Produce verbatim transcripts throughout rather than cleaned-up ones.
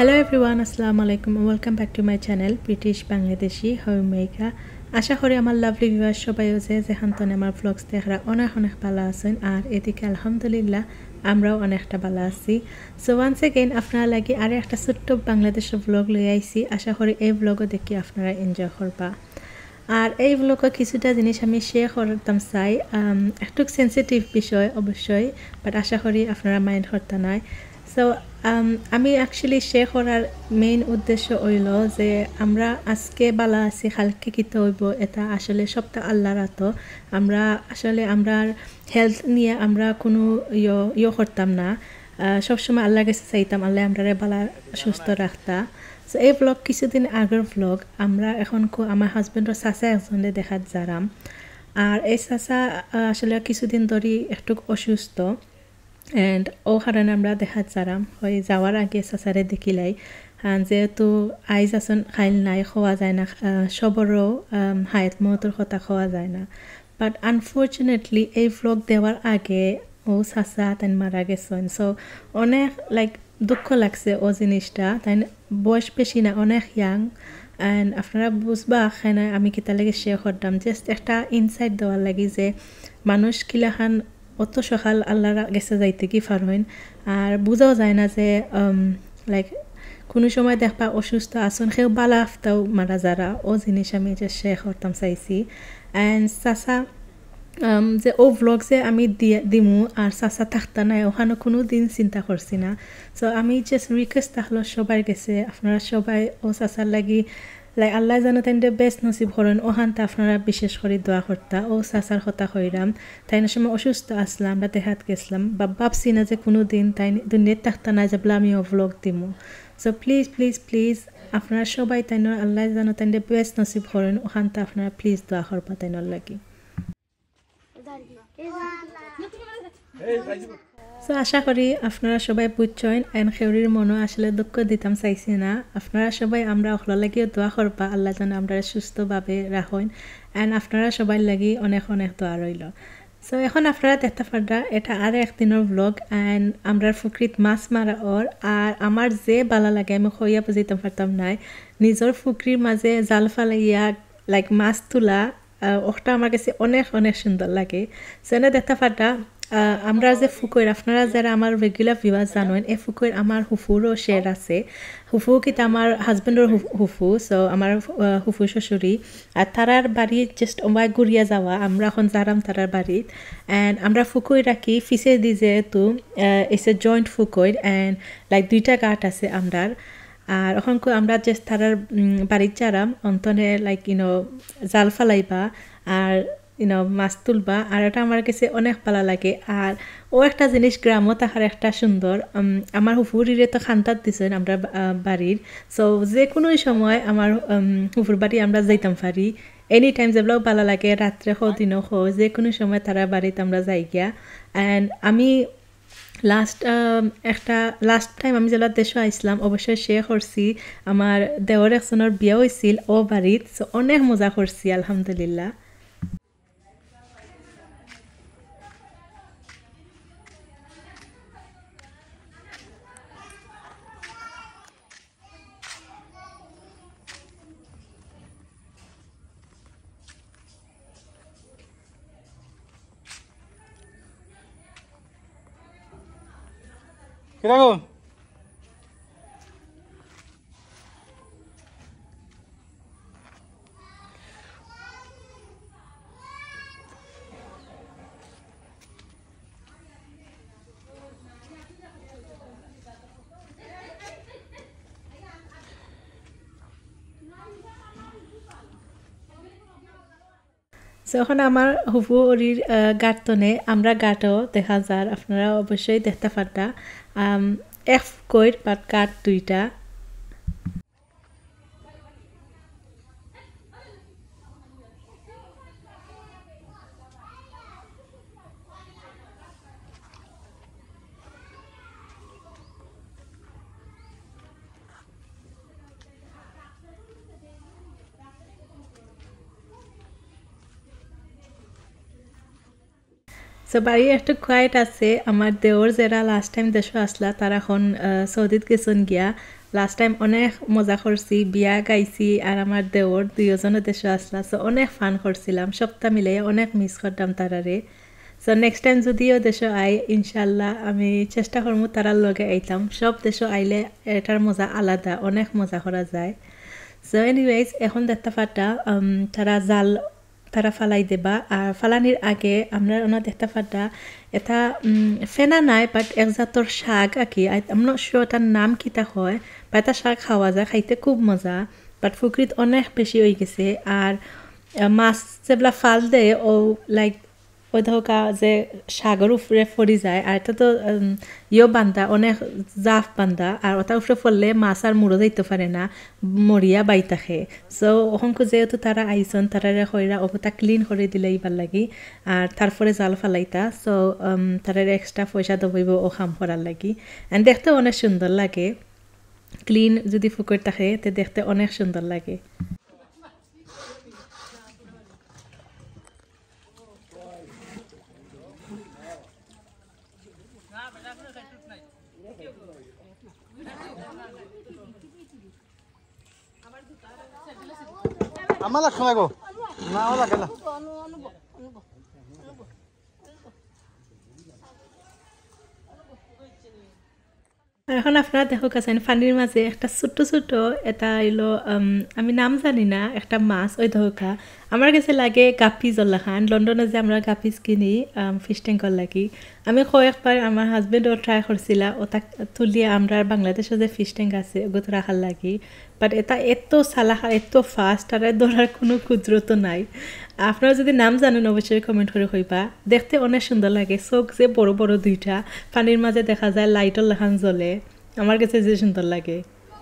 Hello everyone, Assalamu alaikum and welcome back to my channel British Bangladeshi Homemaker. আশা করি আমার lovely viewer সবাই আছে যেখান আমার ব্লগস দেখরা অনেক অনেক ভালো আছেন আর এদিকে আলহামদুলিল্লাহ আমরাও অনেকটা ভালো আছি। সো ওয়ান্স এগেইন আপনারা লাগি আরে একটা ছোট্ট বাংলাদেশের ব্লগ লই আইছি। আশা করি এই ব্লগও দেখি আপনারা এনজয় করবা। আর এই ব্লগে কিছুটা জিনিস আমি শেয়ার করতাম চাই, একটু সেন্সিটিভ বিষয় অবশ্যই, বাট আশা করি আপনারা মাইন্ড করতে নাই। সো আমি অ্যাকচুয়ালি শেয়ার করার মেইন উদ্দেশ্য হইল যে আমরা আজকে বালা আছি কালকে কিতে হইব এটা আসলে সবটা আল্লাহর হাত। আমরা আসলে আমরা হেলথ নিয়ে আমরা কোনো ইয়ে ইয়ে করতাম না, সবসময় আল্লাহর কাছে চাইতাম আল্লাহ আমরা বালা সুস্থ রাখতা। সো এই ব্লগ কিছুদিন আগের ব্লগ। আমরা এখন আমার হাজব্যান্ডের চাচা একজনে দেখাত যারাম, আর এই চাচা আসলে কিছুদিন ধরে একটু অসুস্থ অ্যান্ড ও কারণে আমরা দেখাত যারাম হয় যাওয়ার আগে চাচারে দেখিলাই যেহেতু আইজ আসন খাইল নাই খোয়া যায় না, সবরও হায়াত মহতর কথা খোয়া যায় না। বাট আনফর্চুনেটলি এই ব্লগ দেওয়ার আগে ও চাচা তাই মারা গেছেন। সো অনেক লাইক দুঃখ লাগছে ও জিনিসটা, তাই বয়স বেশি না, অনেক ইয়াং। অ্যান্ড আপনারা বুঝবা এখানে আমি কিতা লাগে শেয়ার করতাম, জাস্ট একটা ইনসাইট দেওয়ার লাগি যে মানুষ কিলাখান অত সকাল আল্লাহর গেছে যাইতে কি পারবেন, আর বোঝাও যায় না যে লাইক কোনো সময় দেখবা অসুস্থ আসন সেও বালা আফতাও মারা যারা। ও জিনিস আমি যে শেয়ার করতাম চাইছি। অ্যান্ড চাচা যে ও ব্লগ যে আমি দিয়ে দিমু আর চাচা থাকতা নাই ওখানে কোনো দিন চিন্তা করছি না। সো আমি জাস্ট রিকোয়েস্ট থাকলো সবাই গেছে আপনারা সবাই ও চাচার লাগি লাইক আল্লাহ জানো তাই বেস্ট নসিব করেন ওখানটা আপনারা বিশেষ করে দোয়া করতা। ও চাচার কথা কইরাম তাই না সময় অসুস্থ আসলাম, আমরা দেখাত গেছিলাম বা ভাবছি না যে কোনো দিন তাই দুনিয়ার থাকতা না যে বলে আমিও ব্লগ দিমু। সো প্লিজ প্লিজ প্লিজ আপনারা সবাই তাই আল্লাহ জানো তাই বেস্ট নসিব করেন ওখানটা আপনারা প্লিজ দোয়া করবা তাই লাগি। সো আশা করি আপনারা সবাই বুঝছেন এন খেউরির মনও আসলে দুঃখ দিতাম চাইছি না। আপনারা সবাই আমরা অখলা লাগিও দোয়া করবা আল্লাহ যেন আমরা সুস্থভাবে রাখেন, অ্যান্ড আপনারা সবাই লাগি অনেক অনেক দোয়া রইল। সো এখন আপনারা দেখতে পাররা এটা আর একদিনের ব্লগ, অ্যান্ড আমরা ফুকরিত মাছ মারা ওর আর আমার যে বালা লাগে আমি খইয়া বুঝিতে পারতাম নাই নিজের ফুকরির মাঝে জাল ফালাইয়া লাইক মাছ তোলা ওটা আমার কাছে অনেক অনেক সুন্দর লাগে। সেনে দেখতে পারটা আমরা যে ফুকইর আপনারা যারা আমার রেগুলার ভিউয়ার জানেন এই ফুকইর আমার হুফুরও শেয়ার আছে। হুফু কিন্তু আমার হাজব্যান্ডের হুফু, সো আমার হুফু শ্বশুরি, আর তারার বাড়ি জাস্ট ওমায় ঘুরিয়া যাওয়া আমরা এখন যারাম তারার বাড়িত। অ্যান্ড আমরা ফুকই রাখি ফিসে দি যেহেতু এসে জয়েন্ট ফুকইর অ্যান্ড লাইক দুইটা গাট আছে আমরার। আর এখন আমরা জাস্ট তারার বাড়ির যারাম অন্তনে লাইক ইউনো জাল ফালাইবা আর ইউনো মাছ তুলবা, আর এটা আমার কাছে অনেক ভালো লাগে। আর ও একটা জিনিস গ্রামও তাহার একটা সুন্দর আমার হুফুরিরে তো খান্তাত দিছেন আমরা বাড়ির। সো যে কোনো সময় আমার হুফুর বাড়ি আমরা যাইতাম পারি এনি টাইম, যেগুলো ভালো লাগে রাত্রে হো দিনও হো যে কোনো সময় তারা বাড়িতে আমরা যাই গিয়া। অ্যান্ড আমি লাস্ট একটা লাস্ট টাইম আমি যেলা দেশে আইসলাম অবশ্যই শেয়ার করছি আমার দেওয়ার একজনের বিয়ে হয়েছিল ও বাড়িত। সো অনেক মজা করছি আলহামদুলিল্লাহ। কিরকম যখন আমার হুফুরির গাটনে আমরা গাটও দেখা যায় আপনারা অবশ্যই দেখতে পারতা এক কইর বাট গাট দুইটা। সো বাড়ি একটু কোয়াইট আছে আমার দেওর যারা লাস্ট টাইম দেশে আসলা তারা এখন সৌদিত গেছেন গিয়া লাস্ট টাইম অনেক মজা করছি বিয়া গাইছি আর আমার দেওর দুইজনে দেশে আসলা সো অনেক ফান করছিলাম সপ্তাহ মিলে অনেক মিস করতাম তারারে সো নেক্সট টাইম যদিও দেশে আই ইনশাল্লাহ আমি চেষ্টা করবো তারার লগে আইতাম সব দেশে আইলে এটার মজা আলাদা অনেক মজা করা যায় সো এনিওয়েজ এখন দেখতে পাটা তারা জাল তারা ফালাই দেবা আর ফালানির আগে আমরা ওনার দেখতে পাটা এটা ফেনা নাই বাট এক জাতর শাক আর কি আমরা শিওর তার নাম কিতা হয় বা এটা শাক খাওয়া যায় খাইতে খুব মজা বাট ফুকরিত অনেক বেশি হয়ে গেছে আর মাছ যেগুলা ফাল দেয় ও লাইক ওই ধোকা যে সাগর উপরে ফরি যায় আর এটা তো ইয়ে বান্ধা অনেক জাফ বান্ধা আর ওটা উপরে ফললে মাছ আর মুড়ো যাইতে পারে না মরিয়া বাই থাকে সো ওখানকে যেহেতু তারা আইসন তারা হইরা ওটা ক্লিন করে দিলে ইবার লাগি আর তারপরে জাল ফালাইতা সো তারা এক্সট্রা পয়সা দবইব ও খাম করার লাগি এন্ড দেখতে অনেক সুন্দর লাগে ক্লিন যদি ফুকর থাকে তে দেখতে অনেক সুন্দর লাগে আমার লাগছে না গো না আমার লাগে না এখন আপনারা দেখো কাছেন পানির মাঝে একটা ছোট্ট ছোট্ট এটা এলো আমি নাম জানি না একটা মাছ ওই ধোকা আমার কাছে লাগে গাপি জল্লা খান লন্ডনে যে আমরা গাপিস কিনি ফিশ ট্যাঙ্কর লাগি আমি কয়েকবার আমার হাজবেন্ডও ট্রাই করছিলা ওটা তুলিয়ে আমরা বাংলাদেশে যে ফিশ ট্যাঙ্ক আছে ওগুলো রাখার লাগি বাট এটা এত সালাহা এত ফাস্ট আর ধরার কোনো কুদরত নাই আপনারা যদি নাম জানেন অবশ্যই কমেন্ট করে কইবা দেখতে অনেক সুন্দর লাগে চোখ যে বড় বড় দুইটা পানির মাঝে দেখা যায় লাইটর লেখান জ্বলে আমার কাছে যে সুন্দর লাগে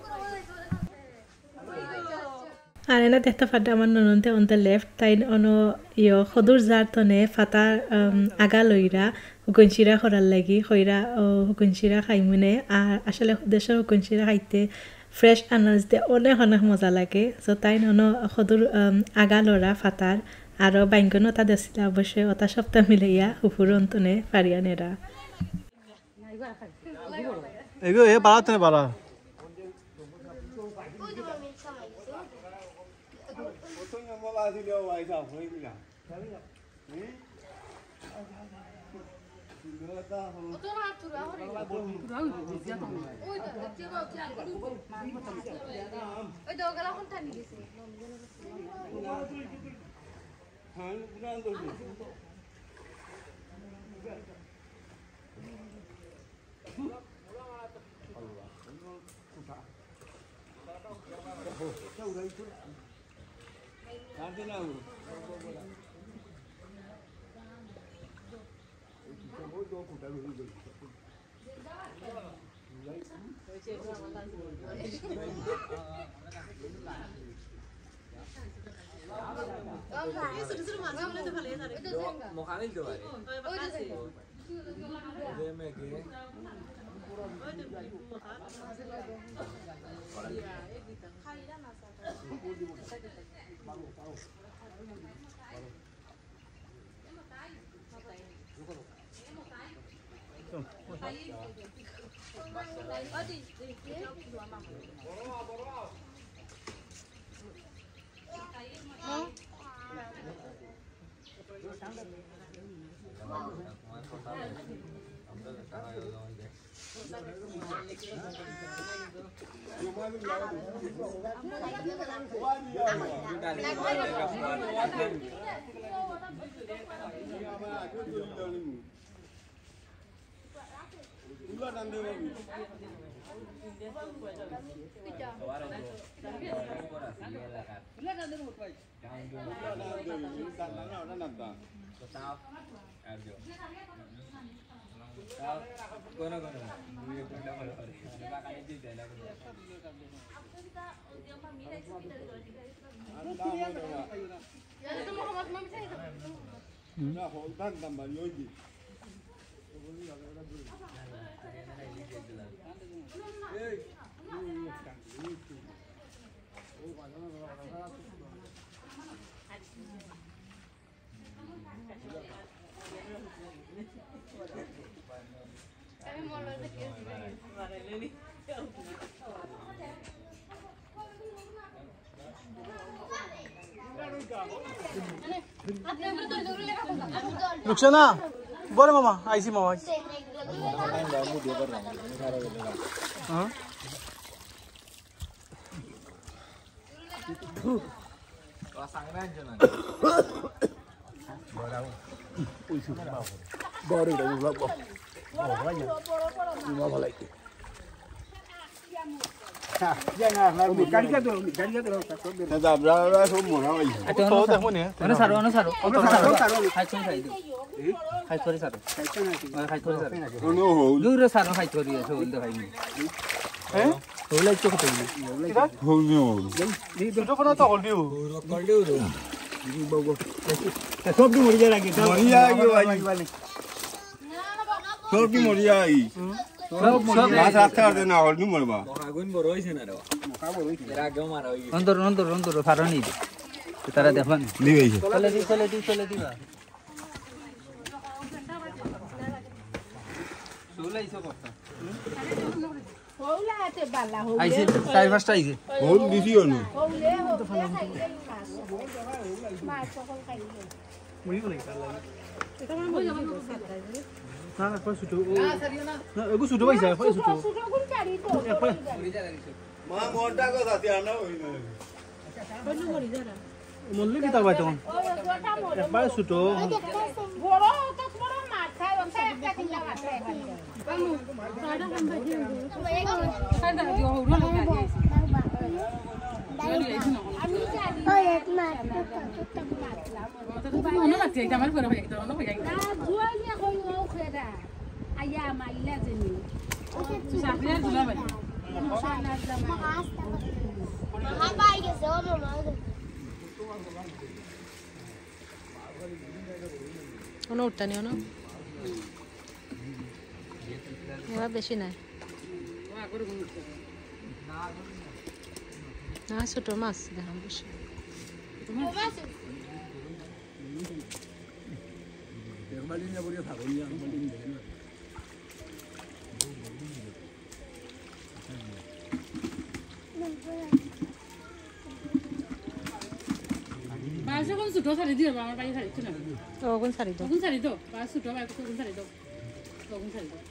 আর এনা দেখতে পাটা আমার ননন্দে অন দ্য লেফট তাই অন ইয় সদুর যার তনে ফাটার আগা লইরা হুকনশিরা করার লাগি কইরা হুকনশিরা খাইমুনে আর আসলে দেশের হুকনশিরা খাইতে ফ্রেশ আনাজ দিয়ে অনেক অনেক মজা লাগে সো তাই নন সদুর আগা লড়া ফাটার আরও বাইঙ্গন ওটা দিছিল অবশ্যই ওটা সপ্তাহ মিলাইয়া হুপুর অন্তনে পারিয়ানেরা এগো এ বাড়াতে না বাড়া Luciana, bora mama, aisi mama. Huh? Bora udah mulai kok. Mau balik. Ha, jangan lagi. Gaji tu, gaji tu. Dah berapa semua lagi. Tahu dah mana? Mana saru, mana saru. Saru, saru. Hai curi saru. Hai curi saru. Hai curi saru. No. Dulu saru hai curi ya, so udah hai ni. Eh? Ulai cok tu. Kita? Homemaker. Ni tu tu pernah tahu dia. Kau dia tu. Ini bawa. Sob di Moria lagi. Moria lagi balik. Sob di Moria lagi. Sob sob. Mas rakar deh nak ni mana? Agun boroi sih nado. Era agak marah. Nontor nontor nontor saru ni. Kita ada apa? Ni begitu. Kalau di kalau di kalau di lah. Ulai cok apa? Hola, te bala, hola. Aise, tahu pasti aise. Hol di sini ni. Hola, hola, kayak mas. Mas, kok kayak gitu. Muri ko lagi. Kita mau beli sate. Nah, kau sudah. Nah, aku sudah baik saya. Kau sudah. Sudah pun cari tu. Mak monta kau sati anak ini. Mana mau di sana? Mulai kita baca kan. Oh, ya, gua tak mau. Baik sudah. Boro, tak boro mas. Saya orang saya tak tinggal mas. Kamu, ada kan baju? Ada di orang lagi. Oh ya, mas. Mana nak cakap kamar pun apa yang apa yang? Jualnya kau mau kerja. Ayam ayam jenis. Susah dia tu lah. Susah nak zaman. Apa yang semua mau? Ono uttani ono. Ewa beshi nai. Na ছোট মাছ দেখাম বেশি। Bahasa kan sudah sari dia, bang. Bahasa sari tu nak. Oh, kun sari to. Kun sari tu. Bahasa sudah, bahasa kun sari tu. Kun sari tu.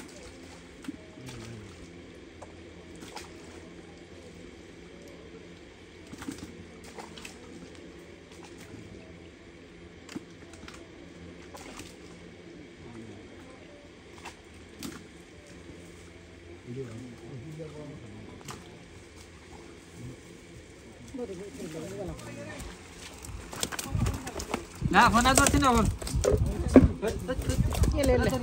Nah, phone ada tu ni apa? Ye le le.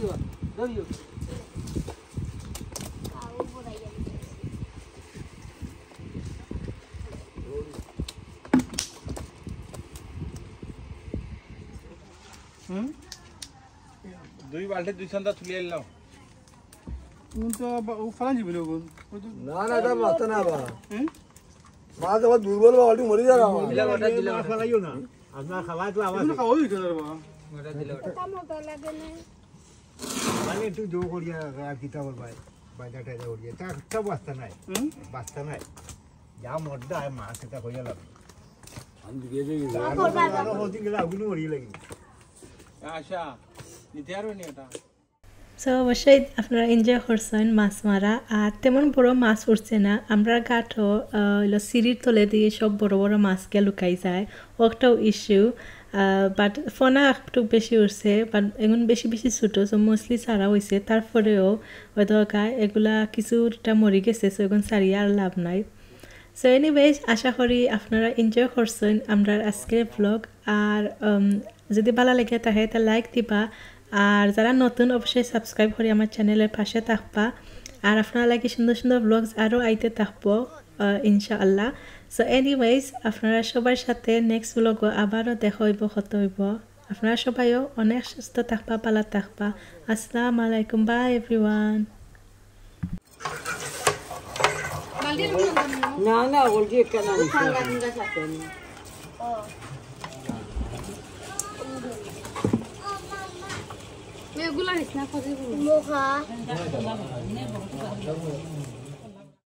Hmm? Dua balte dua sanda tulian lau. Untuk falan jibil aku. না না এটা মারতে না বা Hmm? মাছ আবার দুর্বল বা already মরে যাবে আমার Bila wadah bila. Falayo na. Asma khawa tu awas. Itu kau itu dah ba. Wadah bila wadah. Kamu tu lagi ni. মানে তুই দৌ করিয়া কিতা করবাই বাইদা টাইদা করিয়া তা একটা বাস্তা নাই Hmm? বাস্তা নাই যা মড্ডা মাছ এটা কইয়া লাগ আমি দিয়ে দিই। আরো হতি গেলে আগুন মরি লাগি আশা নিতে আরো নি এটা। সো অবশ্যই আপনারা এনজয় করছেন মাছ মারা আর তেমন বড় মাছ উঠছে না আমরা ঘাটও হলো সিঁড়ির তলে দিয়ে সব বড় বড় মাছকে লুকাই যায় ওটাও ইস্যু বাট ফোনা একটু বেশি উঠছে বাট এগুন বেশি বেশি ছোটো সো মোস্টলি সারা হয়েছে তারপরেও হয়তো এগুলা কিছুটা মরি গেছে সো এগুন সারিয়ে আর লাভ নাই সো এনিওয়েজ আশা করি আপনারা এনজয় করছেন আমরা আজকের ব্লগ আর যদি ভালো লেগে থাকে তা লাইক দিবা আর যারা নতুন অবশ্যই সাবস্ক্রাইব করে আমার চ্যানেলের পাশে থাকবা আর আপনারা লাগি সুন্দর সুন্দর ব্লগস আরও আইতে থাকবো ইনশাআল্লাহ সো এনিওয়েজ আপনারা সবার সাথে নেক্সট ব্লগও আবারও দেখা হইব কত হইব আপনারা সবাইও অনেক সুস্থ থাকবা ভালো থাকবা আসসালামু আলাইকুম বাই এভরিওয়ান না না বলছি কেন এগুলা নিস না খোঁজে মুখা